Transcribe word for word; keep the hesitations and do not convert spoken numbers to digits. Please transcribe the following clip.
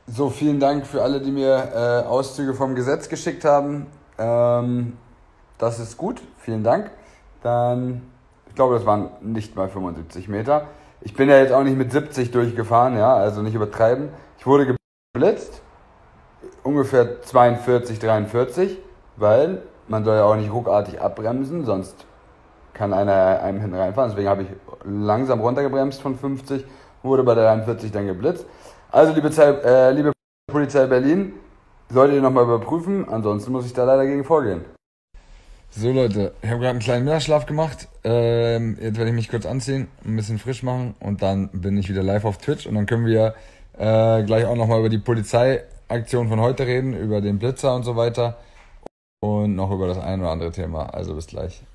So, vielen Dank für alle, die mir äh, Auszüge vom Gesetz geschickt haben. Ähm, das ist gut, vielen Dank. Dann, ich glaube, das waren nicht mal fünfundsiebzig Meter. Ich bin ja jetzt auch nicht mit siebzig durchgefahren, ja, also nicht übertreiben. Ich wurde geblitzt, ungefähr zweiundvierzig, dreiundvierzig, weil man soll ja auch nicht ruckartig abbremsen, sonst kann einer einem hinten reinfahren. Deswegen habe ich langsam runtergebremst von fünfzig, wurde bei dreiundvierzig dann geblitzt. Also liebe, Zei- äh, liebe Polizei Berlin, solltet ihr nochmal überprüfen, ansonsten muss ich da leider gegen vorgehen. So Leute, ich habe gerade einen kleinen Mittagsschlaf gemacht. Ähm, jetzt werde ich mich kurz anziehen, ein bisschen frisch machen und dann bin ich wieder live auf Twitch und dann können wir äh, gleich auch nochmal über die Polizeiaktion von heute reden, über den Blitzer und so weiter und noch über das ein oder andere Thema. Also bis gleich.